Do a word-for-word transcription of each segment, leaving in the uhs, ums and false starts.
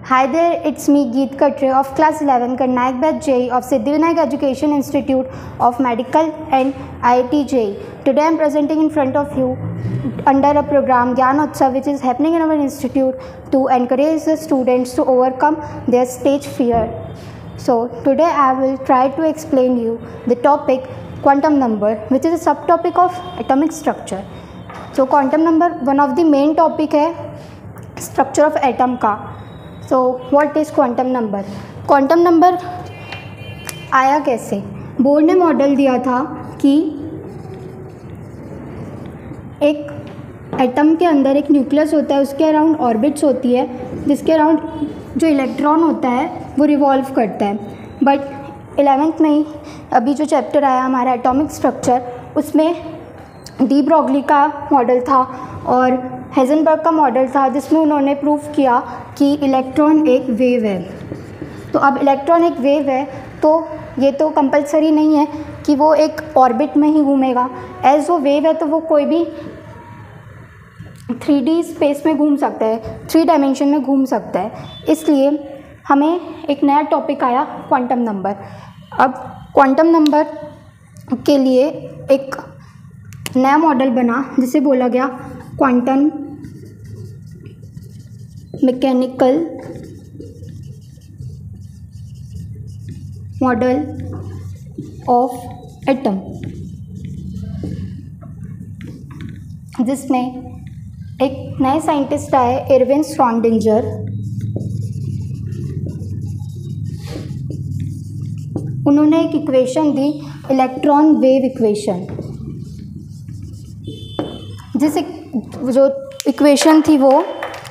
Hi there, it's me Geet Katre of class eleven Karnaik Batch J E E of Siddhivinayak Education Institute of Medical and I I T J E E. Today I am presenting in front of you under a program Gyan Utsav which is happening in our institute to encourage the students to overcome their stage fear. So today I will try to explain you the topic quantum number, which is a subtopic of atomic structure. So quantum number one of the main topic है structure of atom का. So what is quantum number? Quantum number आया कैसे? Board ने model दिया था कि एक atom के अंदर एक न्यूक्लियस होता है, उसके अराउंड ऑर्बिट्स होती है जिसके अराउंड जो इलेक्ट्रॉन होता है वो रिवॉल्व करता है. बट इलेवेंथ में ही अभी जो चैप्टर आया हमारा एटॉमिक स्ट्रक्चर, उसमें डी ब्रॉगली का मॉडल था और हेजनबर्ग का मॉडल था जिसमें उन्होंने प्रूव किया कि इलेक्ट्रॉन एक वेव है. तो अब इलेक्ट्रॉन एक वेव है तो ये तो कंपलसरी नहीं है कि वो एक ऑर्बिट में ही घूमेगा. एज वो वेव है तो वो कोई भी थ्री डी स्पेस में घूम सकता है, थ्री डायमेंशन में घूम सकता है. इसलिए हमें एक नया टॉपिक आया क्वांटम नंबर. अब क्वांटम नंबर के लिए एक नया मॉडल बना जिसे बोला गया quantum mechanical model of atom, जिसमें एक नए साइंटिस्ट आए एरविन श्रोडिंगर. उन्होंने एक इक्वेशन दी, इलेक्ट्रॉन वेव इक्वेशन. जिस जो इक्वेशन थी वो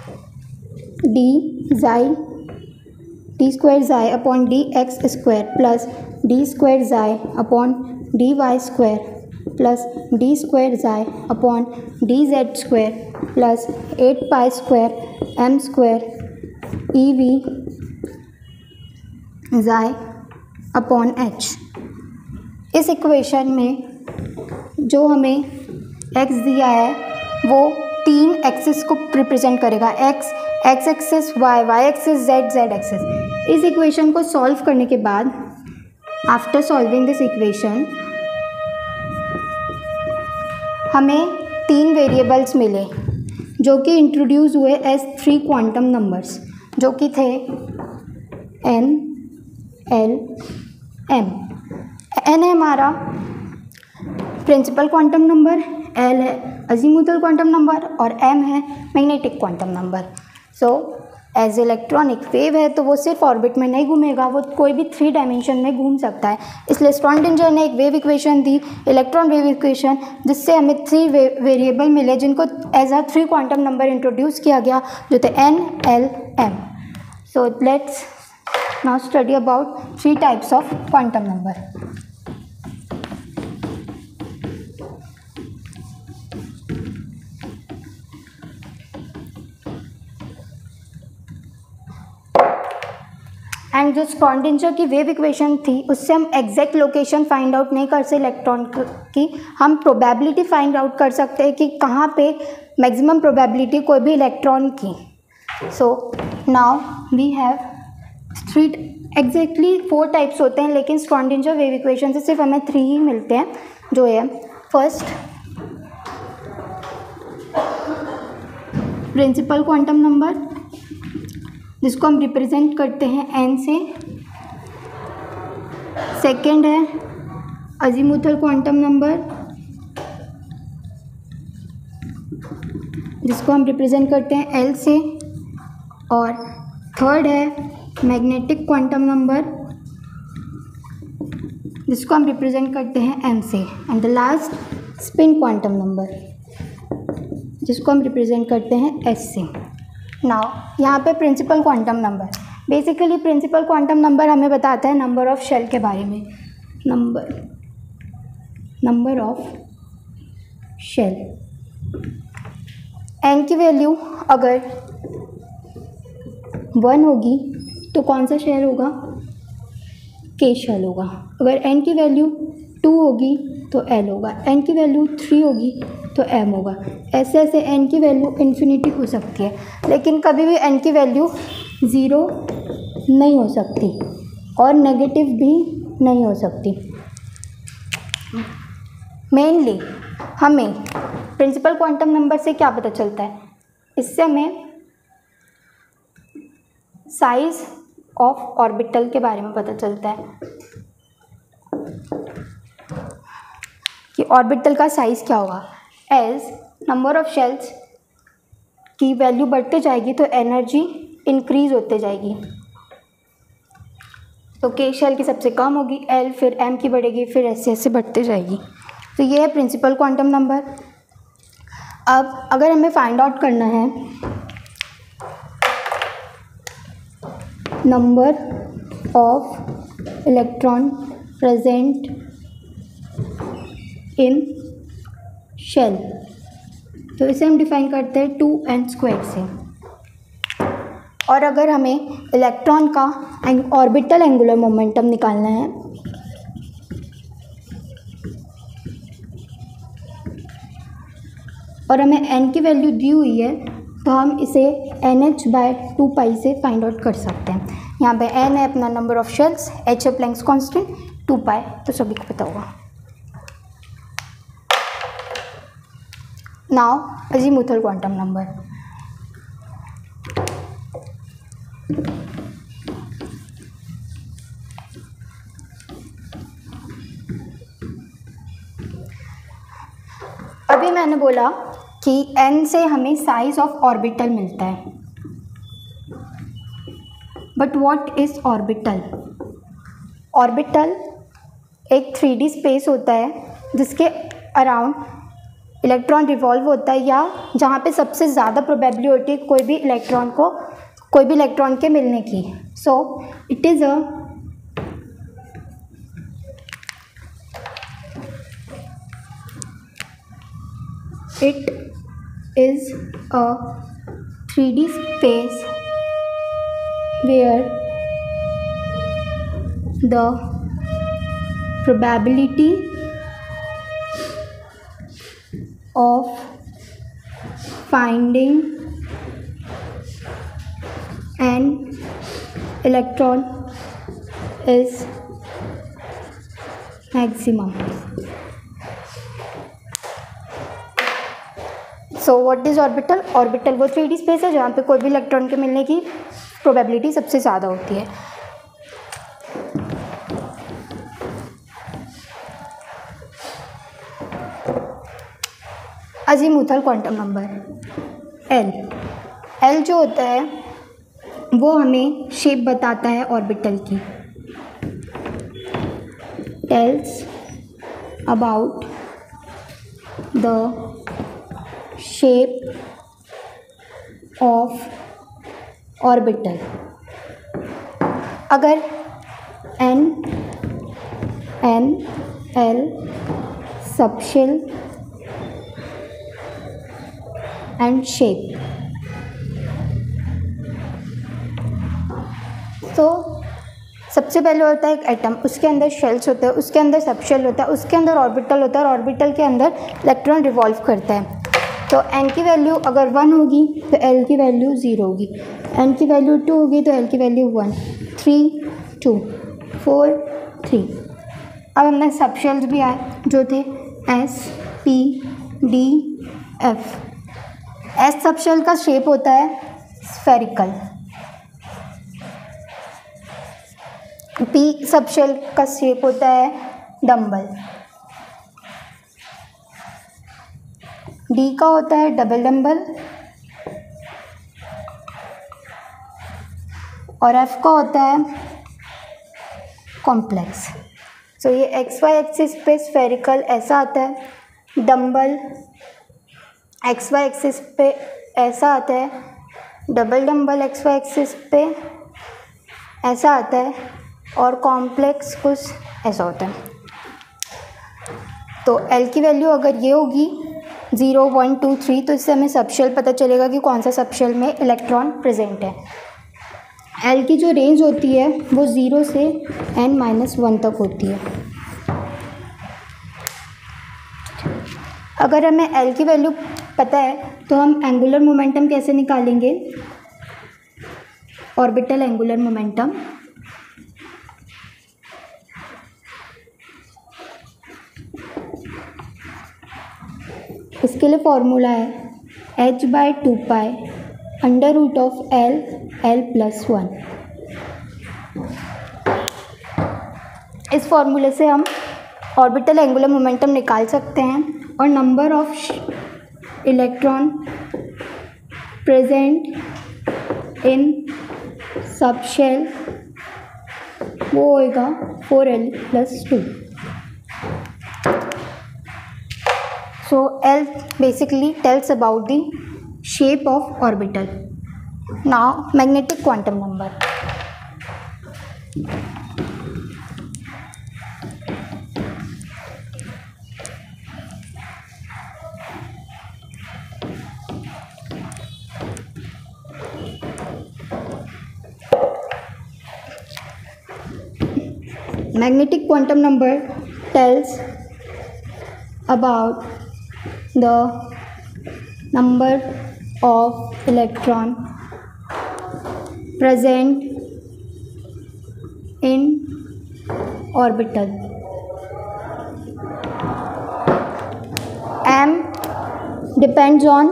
D psi D square psi upon D X square plus D square psi upon D Y square plus D square psi upon D Z square plus eight pi square M square E V psi upon H. इस equation में जो हमें x दिया है वो तीन axis को represent करेगा, X X axis, Y Y axis, Z Z axis. इस इक्वेशन को सॉल्व करने के बाद, आफ्टर सॉल्विंग दिस इक्वेशन, हमें तीन वेरिएबल्स मिले जो कि इंट्रोड्यूस हुए एज थ्री क्वांटम नंबर्स, जो कि थे एन एल एम. एन है हमारा प्रिंसिपल क्वांटम नंबर, एल है अजीमुथल क्वांटम नंबर और एम है magnetic quantum number. So as electronic wave है तो वो सिर्फ ऑर्बिट में नहीं घूमेगा, वो कोई भी थ्री डायमेंशन में घूम सकता है. इसलिए श्रोडिंगर ने एक वेव इक्वेशन दी, इलेक्ट्रॉन वेव इक्वेशन, जिससे हमें थ्री वेरिएबल मिले जिनको as a three quantum number introduce किया गया, जो थे N L M. So let's now study about three types of quantum number. And जो श्रोडिंगर की वेव इक्वेशन थी उससे हम एग्जैक्ट लोकेशन फाइंड आउट नहीं कर सकते इलेक्ट्रॉन की, हम प्रोबेबिलिटी फाइंड आउट कर सकते हैं कि कहाँ पे मैक्सिमम प्रोबेबिलिटी कोई भी इलेक्ट्रॉन की. So now we have three, exactly four types होते हैं, लेकिन श्रोडिंगर वेव इक्वेशन से सिर्फ हमें थ्री ही मिलते हैं, जो है फर्स्ट प्रिंसिपल क्वांटम नंबर, जिसको हम रिप्रेजेंट करते हैं एन से. सेकेंड है अजीमुथल क्वांटम नंबर, जिसको हम रिप्रेजेंट करते हैं एल से. और थर्ड है मैग्नेटिक क्वांटम नंबर, जिसको हम रिप्रेजेंट करते हैं एम से. And the last spin quantum number, जिसको हम रिप्रेजेंट करते हैं एस से. नाउ यहाँ पे principal quantum number, basically principal quantum number हमें बताता है नंबर ऑफ शेल के बारे में. Number number of shell, N की वैल्यू अगर वन होगी तो कौन सा शेल होगा? के शेल होगा. अगर एन की वैल्यू टू होगी तो एल होगा, एन की वैल्यू थ्री होगी तो एम होगा. ऐसे ऐसे एन की वैल्यू इन्फिनिटी हो सकती है, लेकिन कभी भी एन की वैल्यू ज़ीरो नहीं हो सकती और नेगेटिव भी नहीं हो सकती। मेनली हमें प्रिंसिपल क्वांटम नंबर से क्या पता चलता है, इससे हमें साइज ऑफ ऑर्बिटल के बारे में पता चलता है कि ऑर्बिटल का साइज क्या होगा। एज नंबर ऑफ शेल्स की वैल्यू बढ़ते जाएगी तो एनर्जी इंक्रीज होते जाएगी। तो के शेल की सबसे कम होगी, एल फिर एम की बढ़ेगी, फिर ऐसे ऐसे बढ़ते जाएगी। तो ये है प्रिंसिपल क्वांटम नंबर। अब अगर हमें फाइंड आउट करना है number of electron present in shell, तो इसे हम डिफाइन करते हैं टू एन स्क्वायर से। और अगर हमें इलेक्ट्रॉन का ऑर्बिटल एंगुलर मोमेंटम निकालना है और हमें n की वैल्यू दी हुई है, तो हम इसे N H by two pi से फाइंड आउट कर सकते हैं। यहाँ पे n है अपना नंबर ऑफ शेल्स, h है प्लैंक्स कांस्टेंट, टू पाई तो सभी को पता होगा। Now azimuthal quantum number. अभी मैंने बोला कि n से हमें साइज ऑफ ऑर्बिटल मिलता है, but what is orbital? Orbital एक थ्री डी स्पेस होता है जिसके अराउंड इलेक्ट्रॉन रिवॉल्व होता है, या जहाँ पे सबसे ज़्यादा प्रोबेबिलिटी होती है कोई भी इलेक्ट्रॉन को कोई भी इलेक्ट्रॉन के मिलने की। So it is a it is a three D space where the probability of finding an electron is maximum. So what is orbital? Orbital वो थ्री डी स्पेस है जहाँ पे कोई भी इलेक्ट्रॉन के मिलने की प्रोबेबिलिटी सबसे ज़्यादा होती है। Azimuthal quantum number L L जो होता है वो हमें शेप बताता है ऑर्बिटल की। Tells about the shape of orbital. अगर N N L subshell and shape, तो सबसे पहले होता है एक एटम, उसके अंदर शेल्स होते हैं, उसके अंदर सबशेल होता है, उसके अंदर ऑर्बिटल होता है और ऑर्बिटल के अंदर इलेक्ट्रॉन रिवॉल्व करता है। तो n की वैल्यू अगर वन होगी तो l की वैल्यू ज़ीरो होगी, n की वैल्यू टू होगी तो l की value one, three two, four three. अब हमने सबशेल्स भी आए जो थे s p d f। S subshell का शेप होता है स्फेरिकल, पी सबशेल का शेप होता है डम्बल, डी का होता है डबल डम्बल और एफ का होता है कॉम्प्लेक्स। सो ये एक्स वाई एक्सिस पे स्फेरिकल ऐसा आता है, डम्बल एक्स वाई एक्सिस पे ऐसा आता है, double dumbbell X Y axis पे ऐसा आता है और कॉम्प्लेक्स कुछ ऐसा होता है। तो एल की वैल्यू अगर ये होगी ज़ीरो वन टू थ्री, तो इससे हमें सबशेल पता चलेगा कि कौन सा सबशेल में इलेक्ट्रॉन प्रेजेंट है। एल की जो रेंज होती है वो ज़ीरो से एन माइनस वन तक होती है। अगर हमें एल की वैल्यू पता है तो हम एंगुलर मोमेंटम कैसे निकालेंगे? Orbital angular momentum. इसके लिए फॉर्मूला है H by two pi under root of L L plus one. इस फॉर्मूले से हम ऑर्बिटल एंगुलर मोमेंटम निकाल सकते हैं और number of electron present in subshell वो होएगा four L plus two. So L basically tells about the shape of orbital. Now magnetic quantum number. Magnetic quantum number tells about the number of electron present in orbital. M depends on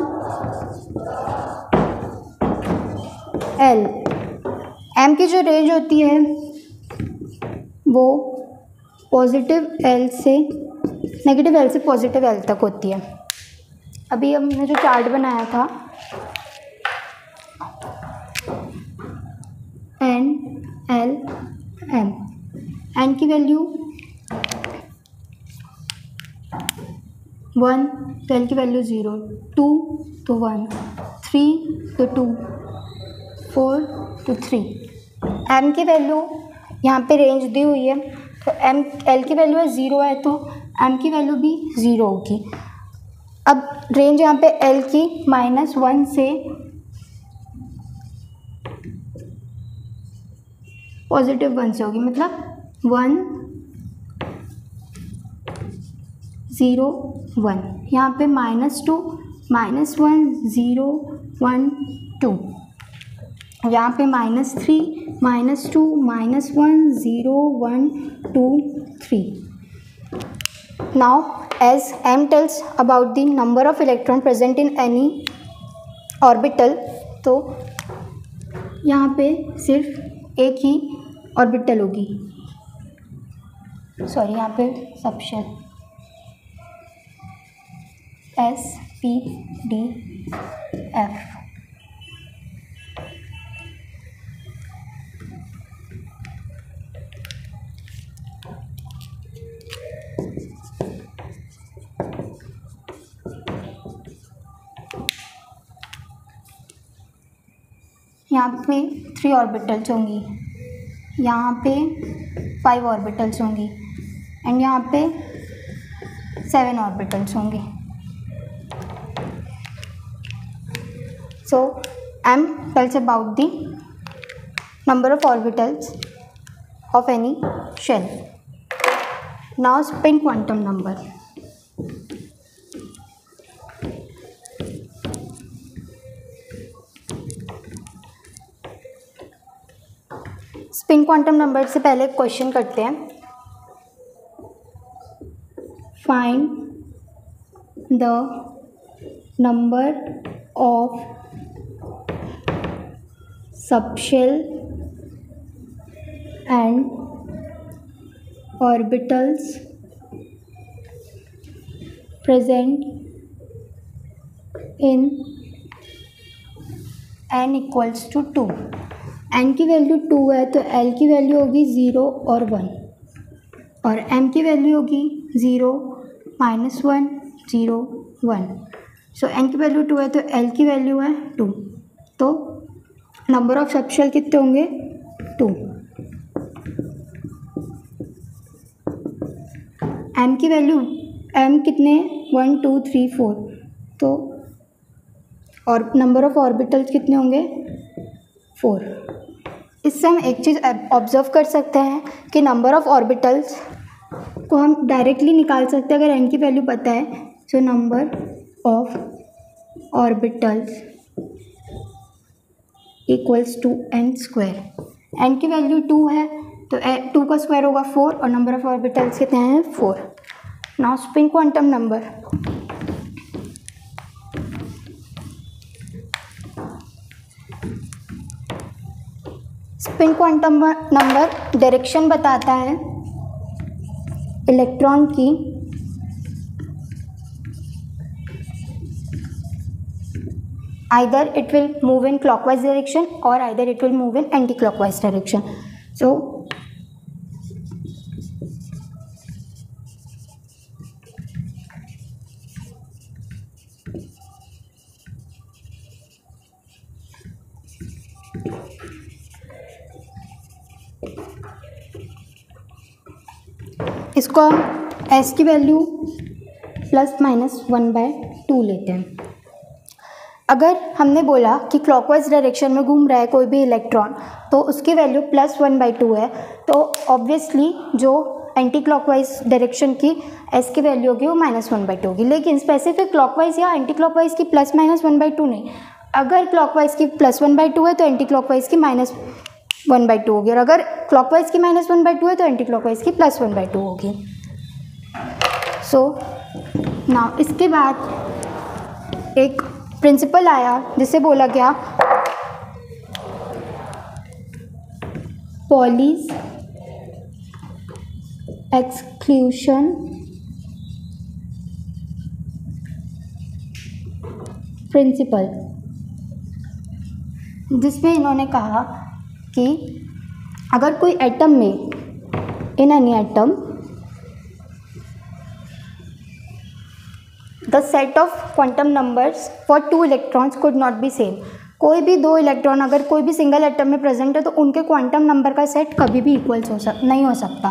L. M की जो range होती है वो positive L से negative L से positive L तक होती है। अभी हमने जो चार्ट बनाया था एन एल एम, एन की वैल्यू वन तो एल की वैल्यू ज़ीरो, टू तो वन, थ्री तो टू, फोर तो थ्री। एम की वैल्यू यहाँ पे रेंज दी हुई है तो एम एल की वैल्यू है ज़ीरो है तो एम की वैल्यू भी ज़ीरो होगी। अब रेंज यहाँ पे एल की माइनस वन से पॉजिटिव वन से होगी, मतलब वन ज़ीरो वन। यहाँ पे minus two minus one zero one two, यहाँ पे minus three minus two minus one zero one two three. Now as M tells about the number of electron present in any orbital, तो यहाँ पे सिर्फ एक ही orbital होगी, sorry यहाँ पे subshell S P D F. यहाँ पे थ्री ऑर्बिटल्स होंगी, यहाँ पे फाइव ऑर्बिटल्स होंगी एंड यहाँ पे सेवन ऑर्बिटल्स होंगी। So M tells about the number of orbitals of any shell. Now spin quantum number. Spin quantum number से पहले क्वेश्चन करते हैं। Find the number of subshell and orbitals present in N equals to two. N की value two है तो L की value होगी zero और वन, और एम की वैल्यू होगी zero minus one zero one. So N की वैल्यू टू है तो एल की वैल्यू है टू, तो नंबर ऑफ सबशेल कितने होंगे टू। एम की वैल्यू एम कितने वन टू थ्री फोर, तो और नंबर ऑफ ऑर्बिटल्स कितने होंगे फोर। इससे हम एक चीज़ ऑब्जर्व कर सकते हैं कि नंबर ऑफ ऑर्बिटल्स को हम डायरेक्टली निकाल सकते हैं अगर एन की वैल्यू पता है। So number of orbitals equals to N square. N की वैल्यू टू है तो टू का स्क्वायर होगा फोर और नंबर ऑफ ऑर्बिटल्स कितने हैं four. Now spin quantum number, spin quantum number direction बताता है इलेक्ट्रॉन की either it will move in clockwise direction or either it will move in anti-clockwise direction. So इसको हम s की value plus minus one by two लेते हैं। अगर हमने बोला कि क्लॉकवाइज डायरेक्शन में घूम रहा है कोई भी इलेक्ट्रॉन तो उसकी value plus one by two है, तो ऑब्वियसली जो एंटी क्लॉकवाइज डायरेक्शन की एस की वैल्यू होगी वो माइनस वन बाई टू होगी। लेकिन स्पेसिफिक क्लॉकवाइज या एंटी क्लॉकवाइज की plus minus one by two नहीं, अगर क्लॉकवाइज की प्लस वन बाई टू है तो एंटी क्लॉकवाइज की माइनस वन बाई टू होगी, और अगर क्लॉकवाइज की माइनस वन बाई टू है तो एंटी क्लॉकवाइज की प्लस वन बाई टू होगी। सो नाउ इसके बाद एक प्रिंसिपल आया जिसे बोला गया पॉलीज एक्सक्लूशन प्रिंसिपल, जिसमें इन्होंने कहा कि अगर कोई एटम में in any atom the set of quantum numbers for two electrons could not be same, कोई भी दो इलेक्ट्रॉन अगर कोई भी सिंगल एटम में प्रेजेंट है तो उनके क्वांटम नंबर का सेट कभी भी इक्वल्स हो सक नहीं हो सकता।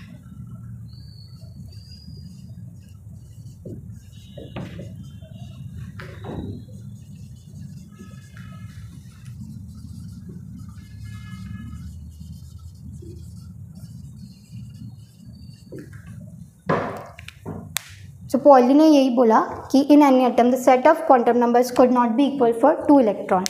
तो पॉली ने यही बोला कि in any atom the set of quantum numbers could not be equal for two electron.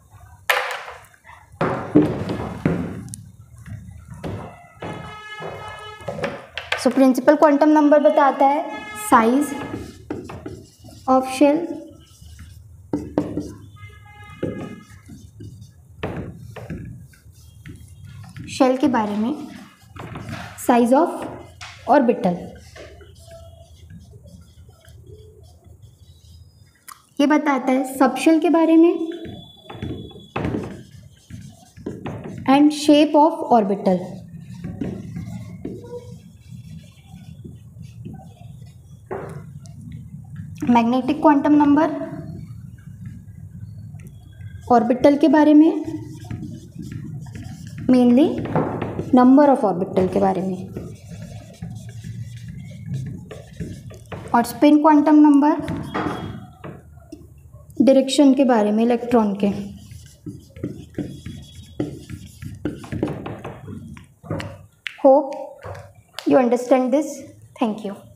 So principal quantum number बताता है साइज ऑफ शेल, शेल के बारे में, साइज ऑफ ऑर्बिटल ये बताता है सबशेल के बारे में, and shape of orbital. Magnetic quantum number orbital के बारे में, मेनली नंबर ऑफ ऑर्बिटल के बारे में, और स्पिन क्वांटम नंबर डायरेक्शन के बारे में इलेक्ट्रॉन के। Hope you understand this. Thank you.